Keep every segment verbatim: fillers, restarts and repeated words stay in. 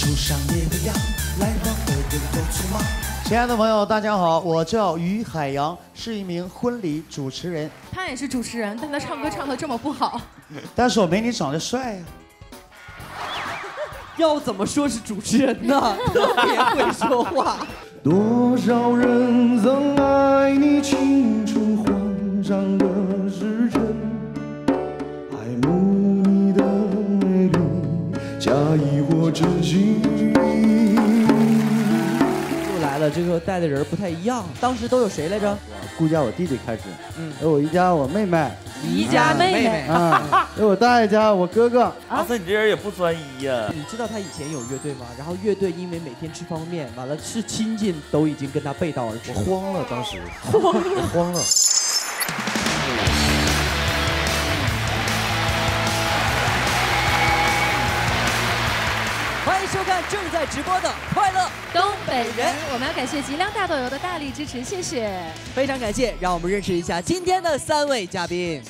树上野个羊，来往的人都匆忙。 亲爱的朋友，大家好，我叫于海洋，是一名婚礼主持人。 他也是主持人，但他唱歌唱得这么不好。 但是我没你长得帅呀、 啊。要怎么说是主持人呢？特别会说话。 多少人曾爱你青春慌张的时辰，爱慕你的美丽，假意或真心。 来了，这个带的人不太一样。当时都有谁来着？ 顾家我弟弟开始， 嗯， 有我姨家我妹妹， 姨家妹妹啊，有我大爷家我哥哥。 阿森，你这人也不专一呀！ 你知道他以前有乐队吗？然后乐队因为每天吃方便面，完了是亲戚都已经跟他背道而驰。 我慌了，当时慌了，我慌了。 欢迎收看正在直播的《快乐东北人》，我们要感谢吉良大豆油的大力支持，谢谢， 非常感谢。让我们认识一下今天的三位嘉宾。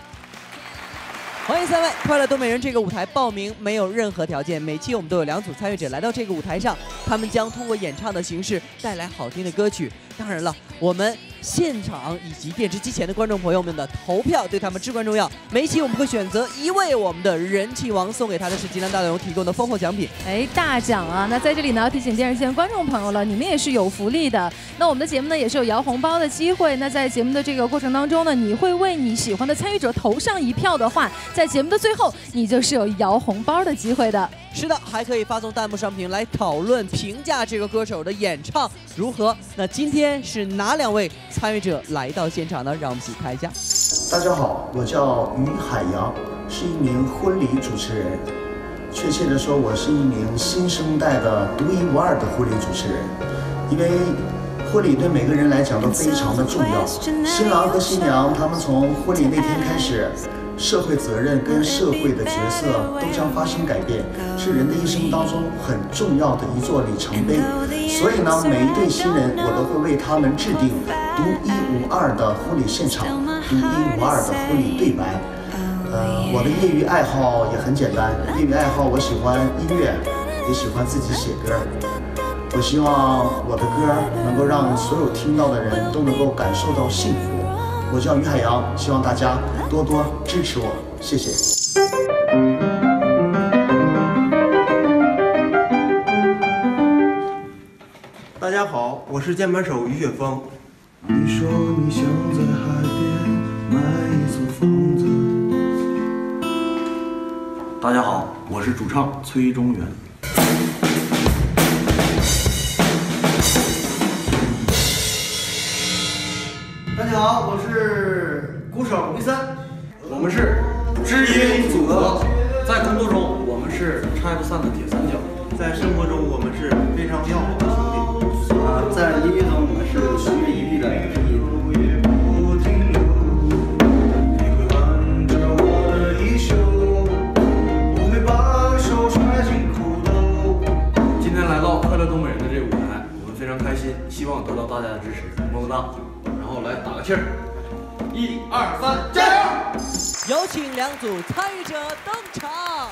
欢迎三位！《快乐东北人》这个舞台报名没有任何条件，每期我们都有两组参与者来到这个舞台上，他们将通过演唱的形式带来好听的歌曲。当然了，我们现场以及电视机前的观众朋友们的投票对他们至关重要。每一期我们会选择一位我们的人气王，送给他的是吉良大豆油提供的丰厚奖品。 哎，大奖啊！那在这里呢，要提醒电视机前观众朋友了，你们也是有福利的。那我们的节目呢，也是有摇红包的机会。那在节目的这个过程当中呢，你会为你喜欢的参与者投上一票的话，在节目的最后，你就是有摇红包的机会的。 是的，还可以发送弹幕上屏来讨论评价这个歌手的演唱如何。那今天是哪两位参与者来到现场呢？让我们一起看一下。 大家好，我叫于海洋，是一名婚礼主持人。确切的说，我是一名新生代的独一无二的婚礼主持人。因为婚礼对每个人来讲都非常的重要，新郎和新娘他们从婚礼那天开始，社会责任跟社会的角色都将发生改变，是人的一生当中很重要的一座里程碑。所以呢，每一对新人我都会为他们制定独一无二的婚礼现场，独一无二的婚礼对白。呃，我的业余爱好也很简单，业余爱好我喜欢音乐，也喜欢自己写歌。我希望我的歌能够让所有听到的人都能够感受到幸福。我叫于海洋，希望大家多多支持我，谢谢。 大家好，我是键盘手于雪峰。 你说你想在海边买一座房子。 大家好，我是主唱崔中原。 大家好，我是鼓手于森。我们是知音组合， 在工作中我们是拆不散的铁三角， 在生活中我们是非常要好的兄弟。 啊，在音乐中我们是同日一律的知音。 今天来到快乐东北人的这个舞台，我们非常开心，希望得到大家的支持，么么哒。然后来打个气儿，一二三，加油！有请两组参与者登场。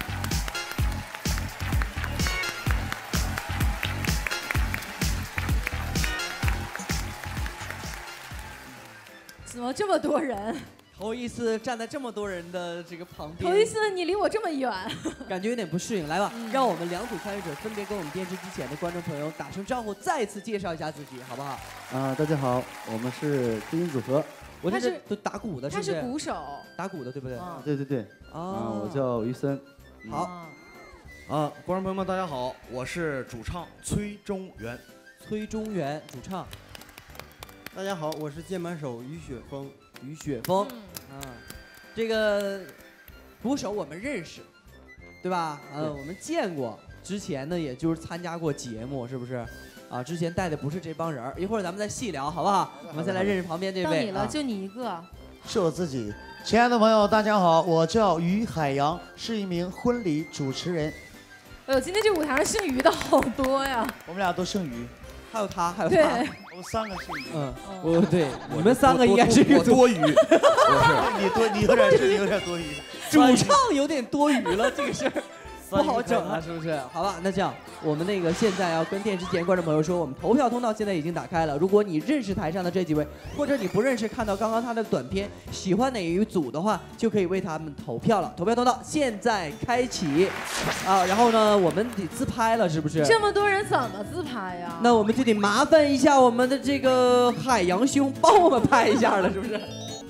怎么这么多人？ 头一次站在这么多人的这个旁边， 头一次你离我这么远， 感觉有点不适应。来吧，嗯、让我们两组参与者分别跟我们电视机前的观众朋友打声招呼，再次介绍一下自己，好不好？ 啊，大家好，我们是知音组合。 我这是都打鼓的，是不是？ 他是鼓手， 打鼓的，对不对？ 啊，对对对。 啊， 我叫于森。 好。 啊，观众朋友们，大家好，我是主唱崔中原。 崔中原，主唱。 大家好，我是键盘手于雪峰。 于雪峰，嗯、啊，这个鼓手我们认识，对吧？嗯、呃，我们见过，之前呢也就是参加过节目，是不是？啊，之前带的不是这帮人，一会儿咱们再细聊，好不好？我们再来认识旁边这位。 到你了， 啊、 就你一个。 是我自己。亲爱的朋友，大家好，我叫于海洋，是一名婚礼主持人。 哎呦，今天这舞台上姓于的好多呀！ 我们俩都姓于。 还有他，还有他， 我们三个姓于。 嗯，我对，你们三个应该是我多余，我是你多，你有点是，你有点多余。 主唱有点多余了，这个事儿。 不好整啊，是不是？好吧，那这样，我们那个现在要跟电视前观众朋友说，我们投票通道现在已经打开了。如果你认识台上的这几位，或者你不认识，看到刚刚他的短片，喜欢哪一组的话，就可以为他们投票了。投票通道现在开启，啊，然后呢，我们得自拍了，是不是？ 这么多人怎么自拍呀？ 那我们就得麻烦一下我们的这个海洋兄帮我们拍一下了，是不是？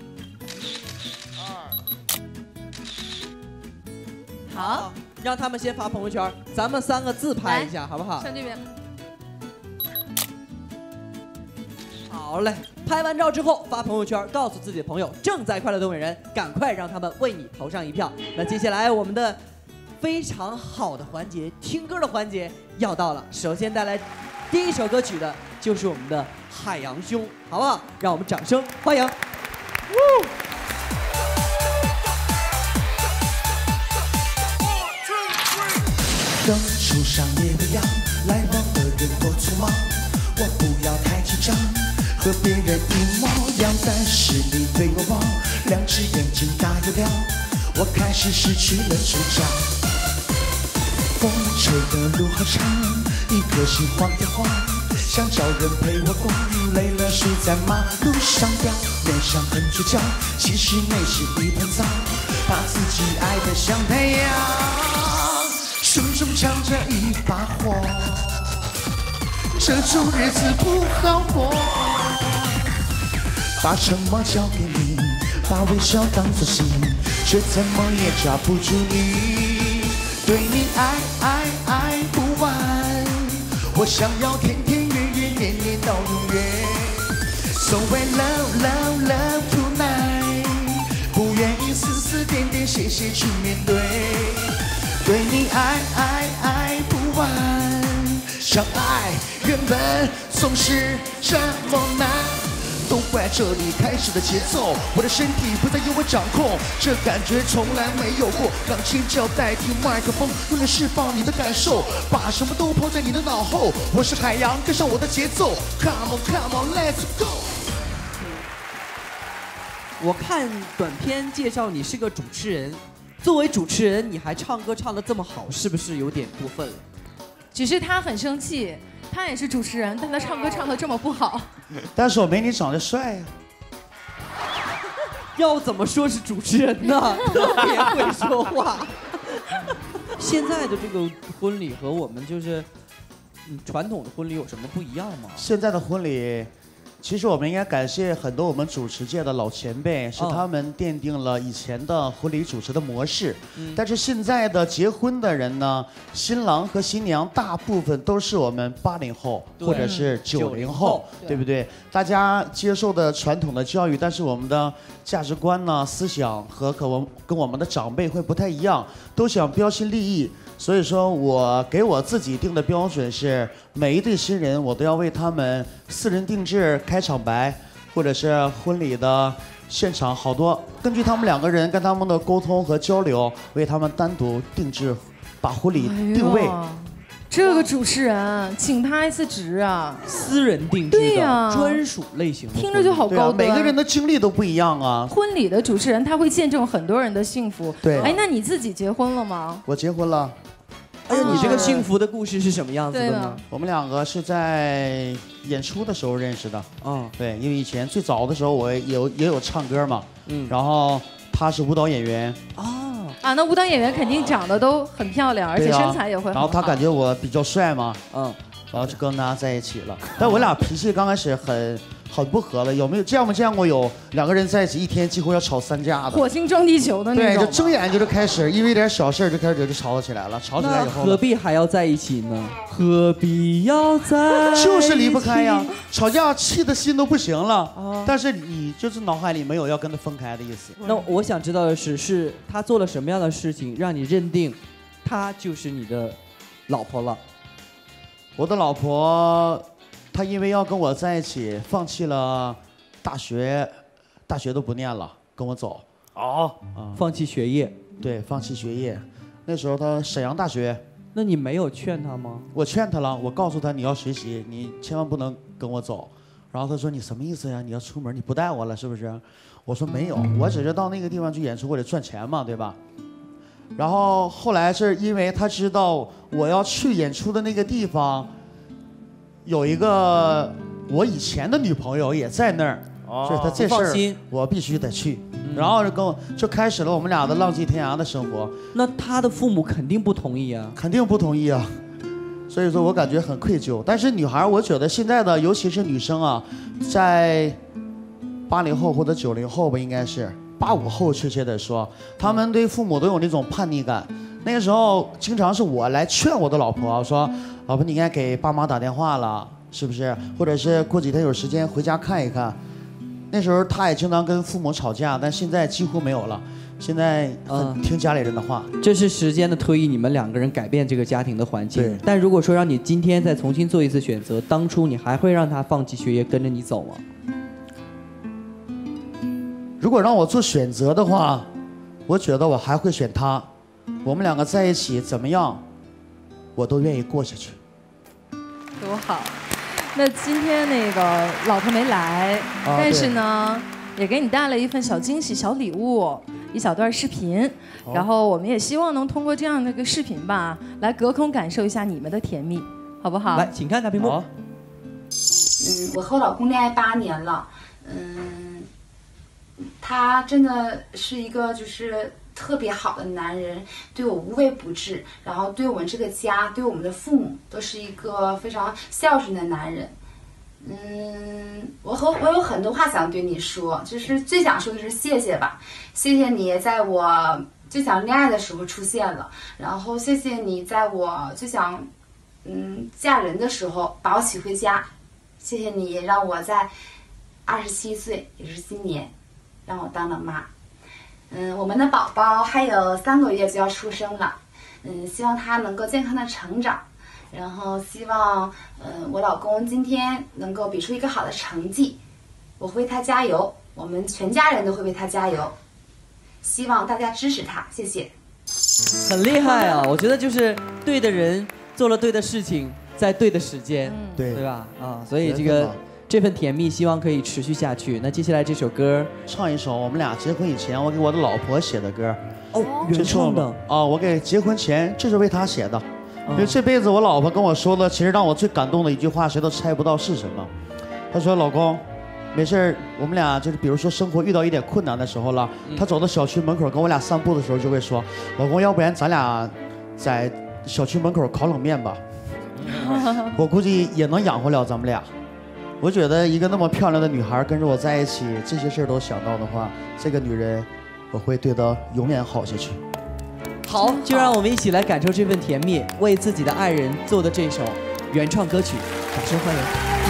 好， 让他们先发朋友圈，咱们三个自拍一下，好不好？ 上这边。 好嘞，拍完照之后发朋友圈，告诉自己的朋友正在快乐东北人，赶快让他们为你投上一票。那接下来我们的非常好的环节，听歌的环节要到了。首先带来第一首歌曲的就是我们的海洋兄，好不好？让我们掌声欢迎。 灯树上夜未央，来往的人多匆忙，我不要太紧张，和别人一模样，但是你对我望，两只眼睛大又亮，我开始失去了主张。风吹的路好长，一颗心晃呀晃，想找人陪我逛，累了睡在马路上，表面上很倔强，其实内心一盆脏，把自己爱得像太阳。胸中藏着一把火，这种日子不好过。把沉默交给你，把微笑当作信，却怎么也抓不住你。对你爱爱爱不完，我想要天天月月年年到永远。So I love love love tonight， 不愿意丝丝点点谢谢去面对。对你爱爱爱不完，相爱原本总是这么难，都怪这里开始的节奏，我的身体不再由我掌控，这感觉从来没有过。让尖叫代替麦克风，用来释放你的感受，把什么都抛在你的脑后。我是海洋，跟上我的节奏 ，Come on Come on Let's go。 我看短片介绍你是个主持人。作为主持人，你还唱歌唱得这么好，是不是有点过分了？ 只是他很生气，他也是主持人，但他唱歌唱得这么不好。 但是我没你长得帅呀、 啊。要怎么说是主持人呢？特别会说话。现在的这个婚礼和我们就是嗯传统的婚礼有什么不一样吗？ 现在的婚礼。其实我们应该感谢很多我们主持界的老前辈，是他们奠定了以前的婚礼主持的模式。嗯、但是现在的结婚的人呢，新郎和新娘大部分都是我们八零后或者是九零后，对不对？大家接受的传统的教育，但是我们的价值观呢、思想和可我跟我们的长辈会不太一样，都想标新立异。所以说我给我自己定的标准是，每一对新人我都要为他们私人定制开场白，或者是婚礼的现场好多，根据他们两个人跟他们的沟通和交流，为他们单独定制，把婚礼定位。哎、 这个主持人请他一次值啊， 私人定制的，对呀，专属类型的， 听着就好高端、啊。 每个人的经历都不一样啊。 婚礼的主持人他会见证很多人的幸福。 对， 哎，那你自己结婚了吗？ 我结婚了。 哎呀，你这个幸福的故事是什么样子的呢？ 我们两个是在演出的时候认识的。嗯，对，因为以前最早的时候我也有也有唱歌嘛。嗯，然后他是舞蹈演员。 哦，啊，那舞蹈演员肯定长得都很漂亮，而且身材也会很好。 然后他感觉我比较帅嘛，嗯，然后就跟他在一起了。但我俩脾气刚开始很。很不合了，有没有这样没见过有两个人在一起一天几乎要吵三架的？ 火星撞地球的那种。对，就睁眼就是开始，因为一点小事就开始就吵起来了，吵起来以后何必还要在一起呢？何必要在一起？ 就是离不开呀，吵架气的心都不行了。啊、但是你就是脑海里没有要跟他分开的意思。 那我想知道的是，是他做了什么样的事情让你认定，他就是你的老婆了？ 我的老婆。他因为要跟我在一起，放弃了大学，大学都不念了，跟我走。 哦，啊，放弃学业。 对，放弃学业。那时候他沈阳大学。 那你没有劝他吗？ 我劝他了，我告诉他你要学习，你千万不能跟我走。然后他说你什么意思呀？你要出门你不带我了是不是？我说没有，我只是到那个地方去演出，我得赚钱嘛，对吧？ 然后后来是因为他知道我要去演出的那个地方，有一个我以前的女朋友也在那儿，所以他这事儿我必须得去。然后就跟我就开始了我们俩的浪迹天涯的生活。 那他的父母肯定不同意啊， 肯定不同意啊。所以说我感觉很愧疚。但是女孩，我觉得现在的尤其是女生啊，在八零后或者九零后吧，应该是八五后，确切的说，他们对父母都有那种叛逆感。那个时候经常是我来劝我的老婆，我说老婆你应该给爸妈打电话了，是不是？或者是过几天有时间回家看一看。那时候她也经常跟父母吵架，但现在几乎没有了。现在很听家里人的话。 嗯，这是时间的推移，你们两个人改变这个家庭的环境。但如果说让你今天再重新做一次选择，当初你还会让他放弃学业跟着你走吗？ 如果让我做选择的话，我觉得我还会选他。我们两个在一起怎么样，我都愿意过下去。 多好！那今天那个老婆没来，啊、但是呢，也给你带了一份小惊喜、小礼物，一小段视频。哦、然后我们也希望能通过这样的一个视频吧，来隔空感受一下你们的甜蜜，好不好？ 来，请看大屏幕。 嗯，我和我老公恋爱八年了，嗯，他真的是一个就是特别好的男人，对我无微不至，然后对我们这个家，对我们的父母都是一个非常孝顺的男人。嗯，我和我有很多话想对你说，就是最想说的是谢谢吧，谢谢你在我最想恋爱的时候出现了，然后谢谢你在我最想嗯嫁人的时候把我娶回家，谢谢你让我在二十七岁，也是今年，让我当了妈。嗯，我们的宝宝还有三个月就要出生了，嗯，希望他能够健康的成长，然后希望，嗯，我老公今天能够比出一个好的成绩，我会为他加油，我们全家人都会为他加油，希望大家支持他，谢谢。 很厉害啊，我觉得就是对的人做了对的事情，在对的时间， 嗯、对对吧？啊，所以这个。这份甜蜜希望可以持续下去。那接下来这首歌， 唱一首我们俩结婚以前我给我的老婆写的歌。 哦，原创的啊，我给结婚前这是为她写的，因为这辈子我老婆跟我说的，其实让我最感动的一句话，谁都猜不到是什么。她说：“老公，没事，我们俩就是比如说生活遇到一点困难的时候了，嗯、她走到小区门口跟我俩散步的时候就会说，老公，要不然咱俩在小区门口烤冷面吧，我估计也能养活了咱们俩。”我觉得一个那么漂亮的女孩跟着我在一起，这些事儿都想到的话，这个女人我会对她永远好下去。 好，就让我们一起来感受这份甜蜜，为自己的爱人做的这首原创歌曲，掌声欢迎。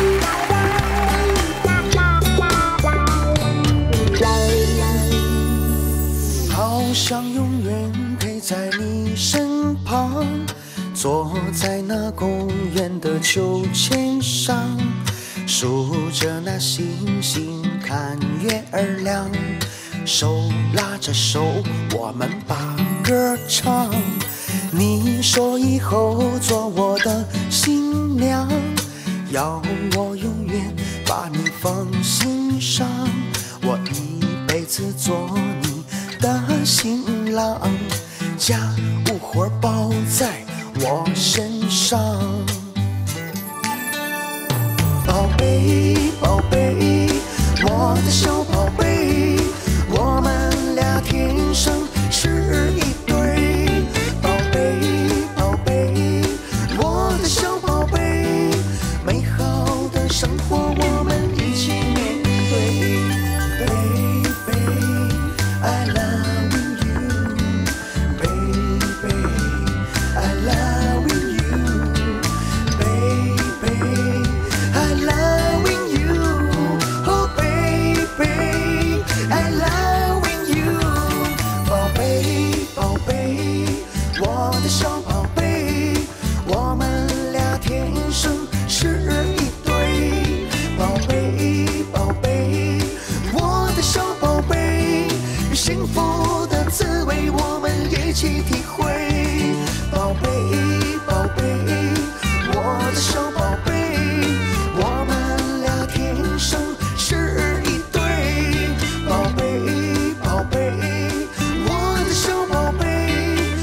好想永远陪在你身旁，坐在那公园的秋千上，数着那星星，看月儿亮，手拉着手，我们把歌唱。你说以后做我的新娘，要我永远把你放心上，我一辈子做你的新郎，家务活包在我身上。宝贝，宝贝，我的小宝贝，我们俩天生是一对。宝贝，宝贝，我的小宝贝，美好的生活我们一起面对。Baby, I love you. Baby, I love you. Baby, I loving you, oh baby, I loving you， 宝贝，宝贝，我的小宝贝，我们俩天生是一对。宝贝，宝贝，我的小宝贝，幸福的滋味我们一起体会。宝贝，宝贝，我的小宝贝。我们俩天生是一对，宝贝，宝贝，我的小宝贝，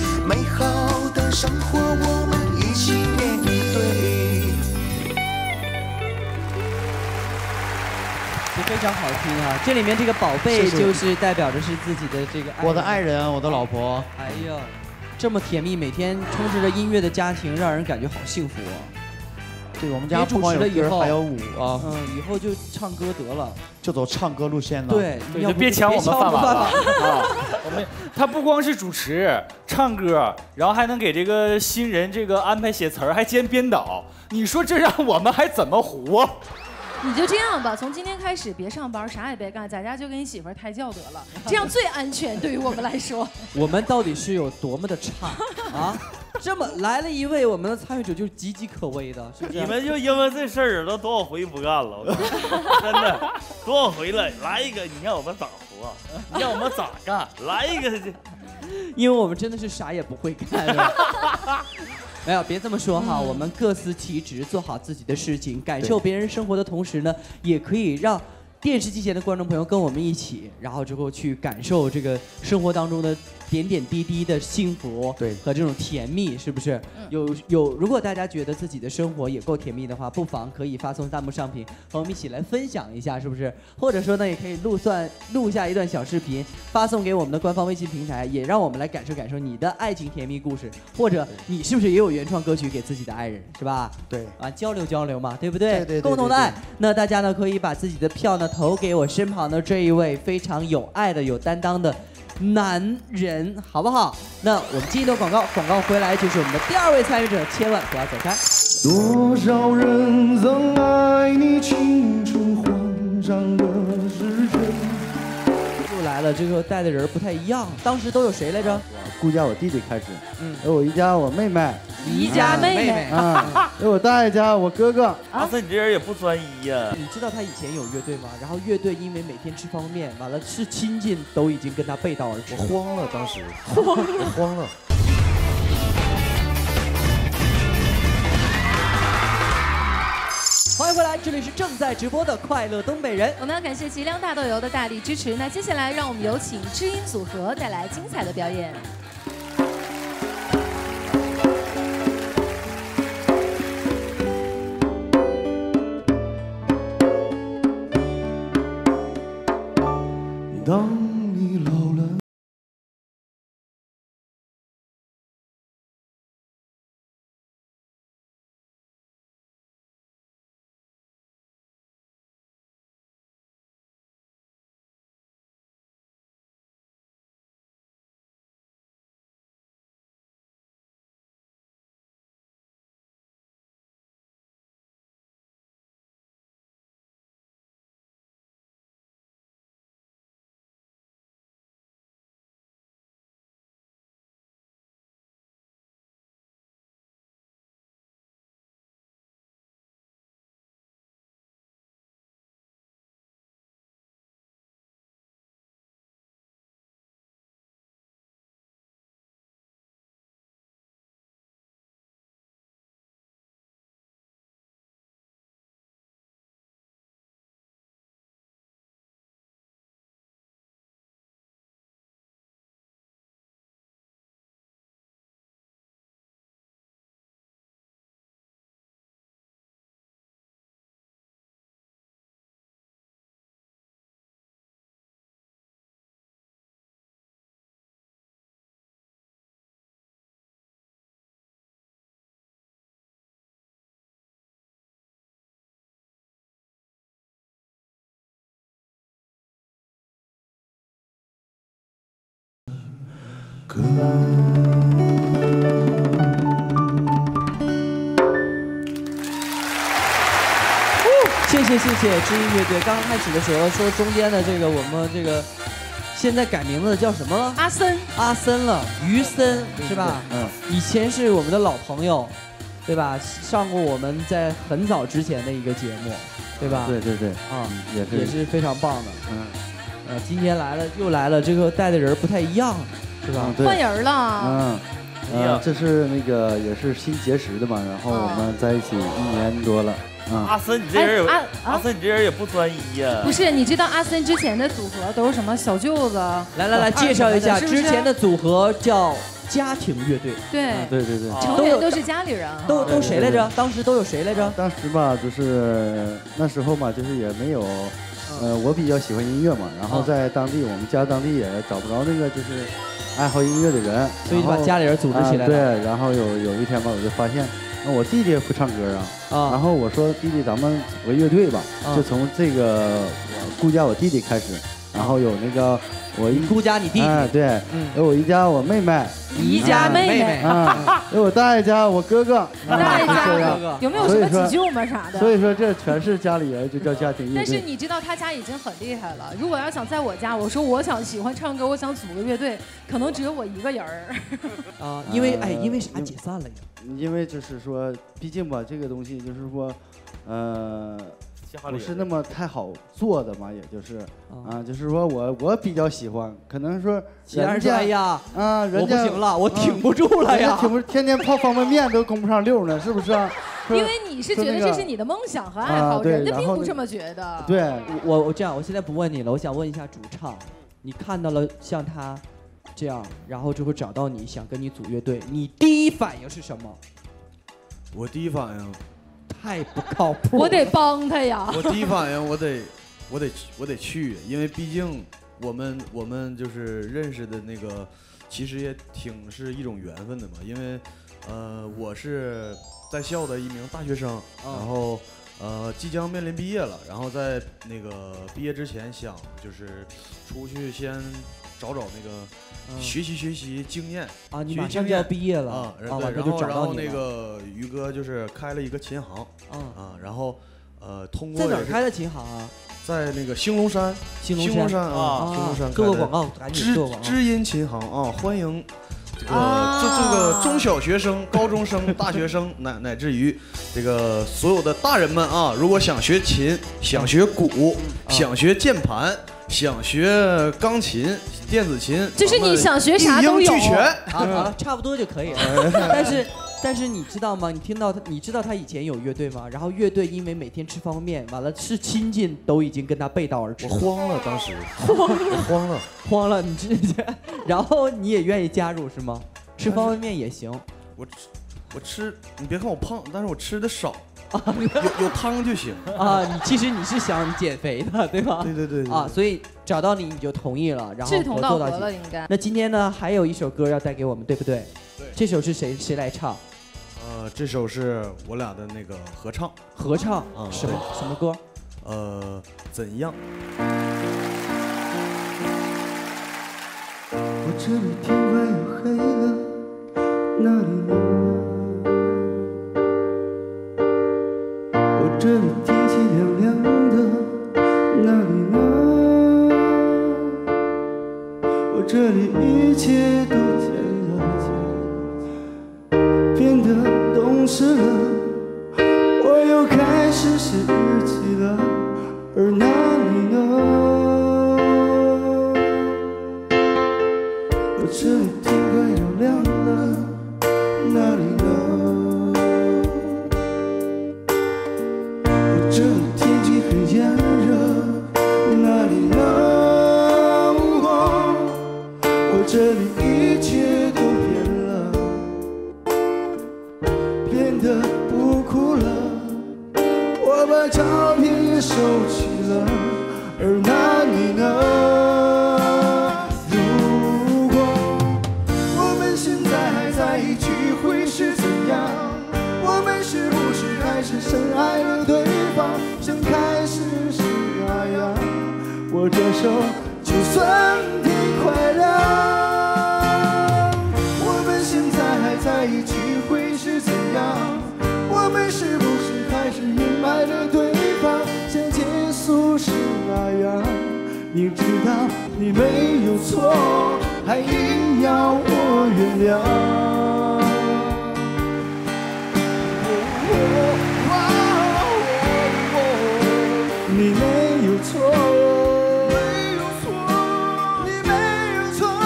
非常好听啊！这里面这个宝贝就是代表着是自己的这个爱人我的爱人，我的老婆。 哎呀，这么甜蜜，每天充斥着音乐的家庭，让人感觉好幸福啊！ 对，我们家不光有歌，还有舞啊。 嗯，以后就唱歌得了， 就走唱歌路线了。 对， 对，就别抢我们饭碗了啊！我们他不光是主持、唱歌，然后还能给这个新人这个安排写词儿，还兼编导。你说这让我们还怎么活？ 你就这样吧，从今天开始别上班，啥也别干，在家就跟你媳妇儿胎教得了，这样最安全，对于我们来说。 我们到底是有多么的差啊？这么来了一位我们的参与者，就是岌岌可危的，是不是？ 你们就因为这事儿都多少回不干了，真的多少回了，来一个你让我们咋活？你让我们咋干？来一个这， 因为我们真的是啥也不会干。没有，别这么说哈，我们各司其职，做好自己的事情，感受别人生活的同时呢，也可以让电视机前的观众朋友跟我们一起，然后之后去感受这个生活当中的点点滴滴的幸福， 对， 和这种甜蜜，是不是？有有，如果大家觉得自己的生活也够甜蜜的话，不妨可以发送弹幕上屏，和我们一起来分享一下，是不是？或者说呢，也可以录算录下一段小视频，发送给我们的官方微信平台，也让我们来感受感受你的爱情甜蜜故事，或者你是不是也有原创歌曲给自己的爱人，是吧？ 对， 啊，交流交流嘛，对不对？ 对对对对共同的爱。那大家呢，可以把自己的票呢投给我身旁的这一位非常有爱的、有担当的男人，好不好？那我们进一段广告，广告回来就是我们的第二位参与者，千万不要走开。 多少人曾爱你青春欢畅的时辰。 又来了，这个带的人不太一样，当时都有谁来着？ 顾家我弟弟开始， 嗯， 有我姨家我妹妹， 姨家妹妹啊，有我大爷家我哥哥。 阿森，你这人也不专一呀！ 你知道他以前有乐队吗？然后乐队因为每天吃方便面，完了是亲戚都已经跟他背道而驰。 我慌了，当时慌了，我慌了。 欢迎回来，这里是正在直播的快乐东北人。 我们要感谢吉良大豆油的大力支持。那接下来让我们有请知音组合带来精彩的表演。 当你老了。歌。 谢谢谢谢知音乐队。刚刚开始的时候说中间的这个我们这个现在改名字叫什么了？ 阿森， 阿森了，于森是吧？ 嗯， 以前是我们的老朋友，对吧？上过我们在很早之前的一个节目，对吧？ 对对对， 啊， 也是也是非常棒的。 嗯， 呃，今天来了又来了，这个带的人不太一样，是吧？ 对换人了。 嗯。呃，这是那个也是新结识的嘛，然后我们在一起一年多了。嗯， 阿森，你这人也哎啊阿森，你这人也不专一呀。 不是，你知道阿森之前的组合都是什么小舅子？ 来来来，介绍一下是不是之前的组合叫家庭乐队。 对对对对， 成员都是家里人。 都都谁来着？当时都有谁来着？ 当时吧，就是那时候嘛，就是也没有呃，我比较喜欢音乐嘛，然后在当地我们家当地也找不着那个就是爱好音乐的人， 所以把家里人组织起来了。 啊、对，然后有有一天吧，我就发现。我弟弟会唱歌啊，啊，然后我说弟弟，咱们组个乐队吧，啊、就从这个我顾家我弟弟开始，然后有那个我一顾家你弟弟， 啊，对，嗯，有我姨家我妹妹， 姨家妹妹， 啊，有我大爷家我哥哥， 大爷家哥哥，有没有什么急救吗啥的？ 所以说这全是家里人，就叫家庭乐队。 但是你知道他家已经很厉害了，如果要想在我家，我说我想喜欢唱歌，我想组个乐队，可能只有我一个人儿。 啊，因为哎，因为啥解散了呀？ 因为就是说，毕竟吧，这个东西就是说，呃，不是那么太好做的嘛，也就是啊，就是说我我比较喜欢，可能说人家哎呀啊，人家我不行了，我挺不住了呀， 挺不，天天泡方便面都供不上溜呢，是不是啊？ 因为你是觉得这是你的梦想和爱好，人家并不这么觉得。 对， 我我这样，我现在不问你了，我想问一下主唱，你看到了像他。这样，然后就会找到你，想跟你组乐队，你第一反应是什么？ 我第一反应， 太不靠谱。 我得帮他呀。 我第一反应，我得，我得，我得去，因为毕竟我们我们就是认识的那个，其实也挺是一种缘分的嘛。因为，呃，我是在校的一名大学生， 哦、 然后呃即将面临毕业了，然后在那个毕业之前想就是出去先找找那个。学习学习经验啊！你马上就要毕业了啊！ 然后然后然后那个于哥就是开了一个琴行啊，然后呃通过在哪儿开的琴行啊？ 在那个兴隆山， 兴隆山啊，兴隆山做个广告，赶紧做广告。 知音琴行啊，欢迎这个这这个中小学生、高中生、大学生乃乃至于这个所有的大人们啊，如果想学琴、想学鼓、想学键盘。想学钢琴、电子琴， 就是你想学啥都有， 俱全啊，好了，差不多就可以了。但是，但是你知道吗？你听到他，你知道他以前有乐队吗？然后乐队因为每天吃方便面，完了是亲戚都已经跟他背道而驰。 我慌了，当时慌了，慌了， 慌了。你这，然后你也愿意加入是吗？吃方便面也行。 我吃，我吃，你别看我胖，但是我吃的少。有有汤就行啊！你其实你是想减肥的，对吧？ 对对对啊，所以找到你你就同意了，然后志同道合了，应该。 那今天呢，还有一首歌要带给我们，对不对？ 对。 这首是谁谁来唱？ 呃，这首是我俩的那个合唱。 合唱啊？ 什么什么歌？ 呃，怎样？ 我这里天快要黑了，那里呢？这里天气凉凉的，那里呢？我这里一切都变得懂事了，我又开始写日记了，而那里呢？我这里天快要亮了，那里呢？这里天气很炎热，哪里呢？我这里一切都变了，变得不哭了。我把照片也收起了，而那里呢？如果我们现在还在一起，会是怎样？我们是不是还是深爱了对方？像开始时那样，握着手就算天快亮。我们现在还在一起会是怎样？我们是不是还是隐瞒了对方？像结束时那样，明知道你没有错，还硬要我原谅。你没有错，没有错，你没有错。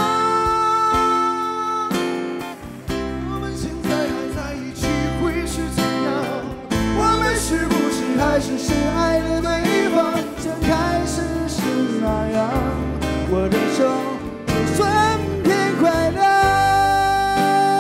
我们现在还在一起会是怎样？我们是不是还是深爱了对方？像开始时那样，握着手，就算天快亮。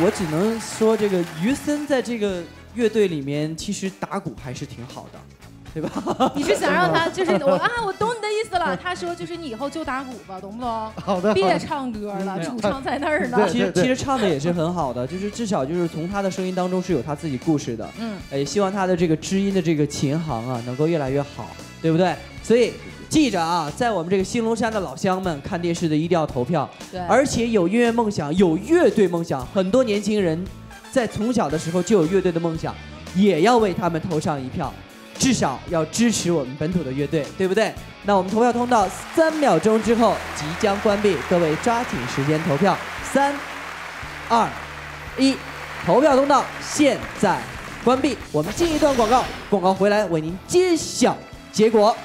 我只能说这个于森在这个乐队里面其实打鼓还是挺好的。对吧？ 你是想让他就是我啊，我懂你的意思了。他说就是你以后就打鼓吧，懂不懂？ 好的， 别唱歌了，主唱在那儿呢。 其实其实唱的也是很好的，就是至少就是从他的声音当中是有他自己故事的。嗯，也希望他的这个知音的这个琴行啊能够越来越好，对不对？所以记着啊，在我们这个新龙山的老乡们看电视的一定要投票。 对， 而且有音乐梦想，有乐队梦想，很多年轻人在从小的时候就有乐队的梦想，也要为他们投上一票。至少要支持我们本土的乐队，对不对？那我们投票通道三秒钟之后即将关闭，各位抓紧时间投票。三、二、一，投票通道现在关闭。我们进一段广告，广告回来为您揭晓结果。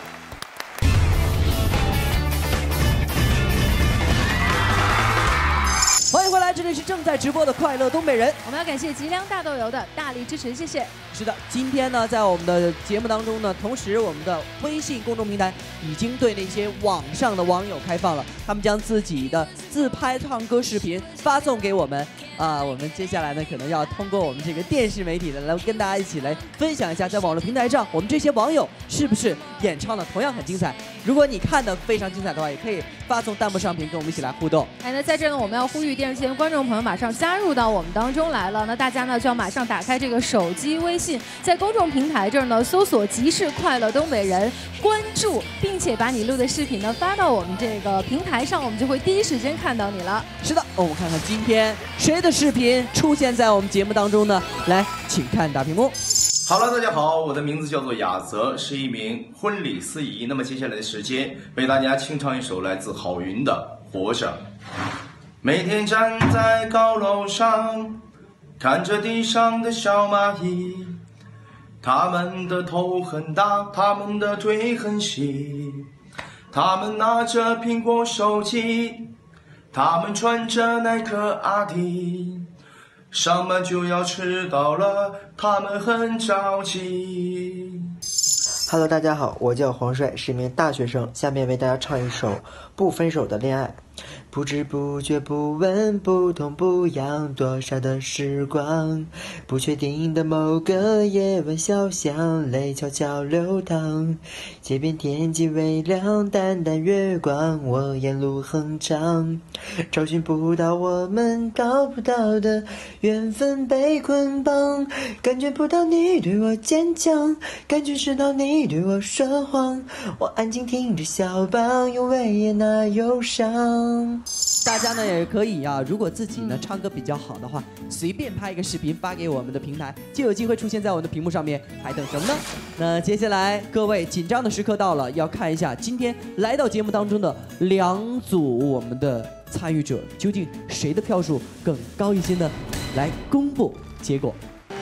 欢迎回来，这里是正在直播的快乐东北人。 我们要感谢吉良大豆油的大力支持，谢谢。 是的，今天呢，在我们的节目当中呢，同时我们的微信公众平台已经对那些网上的网友开放了，他们将自己的自拍唱歌视频发送给我们。啊，我们接下来呢，可能要通过我们这个电视媒体呢，来跟大家一起来分享一下，在网络平台上，我们这些网友是不是演唱的同样很精彩？如果你看的非常精彩的话，也可以发送弹幕上屏跟我们一起来互动。 哎，那在这呢，我们要呼吁电视前观众朋友马上加入到我们当中来了。那大家呢就要马上打开这个手机微信，在公众平台这儿呢搜索集市快乐东北人，关注，并且把你录的视频呢发到我们这个平台上，我们就会第一时间看到你了。 是的，我们看看今天谁的视频出现在我们节目当中呢？来，请看大屏幕。 Hello， 大家好，我的名字叫做雅泽，是一名婚礼司仪。那么接下来的时间，为大家清唱一首来自郝云的《活着》。每天站在高楼上，看着地上的小蚂蚁，它们的头很大，它们的腿很细，它们拿着苹果手机，它们穿着耐克阿迪，上班就要迟到了，他们很着急。 Hello， 大家好，我叫黄帅，是一名大学生。下面为大家唱一首《不分手的恋爱》。不知不觉，不问不痛不痒，多少的时光，不确定的某个夜晚，小巷泪悄悄流淌，街边天际微亮，淡淡月光，我沿路哼唱，找寻不到我们找不到的缘分被捆绑，感觉不到你对我坚强，感觉知道你对我说谎，我安静听着小棒，用维也纳忧伤。 大家呢也可以啊，如果自己呢唱歌比较好的话，随便拍一个视频发给我们的平台，就有机会出现在我们的屏幕上面，还等什么呢？那接下来各位紧张的时刻到了，要看一下今天来到节目当中的两组我们的参与者，究竟谁的票数更高一些呢？来公布结果。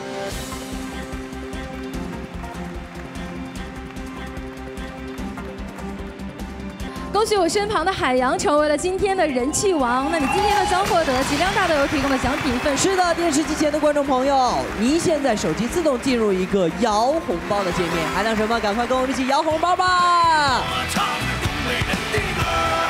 恭喜我身旁的海洋成为了今天的人气王，那你今天呢将获得吉良大豆油提供的奖品份。 是的，电视机前的观众朋友，您现在手机自动进入一个摇红包的界面，还等什么？赶快跟我们一起摇红包吧！我唱东北人的歌。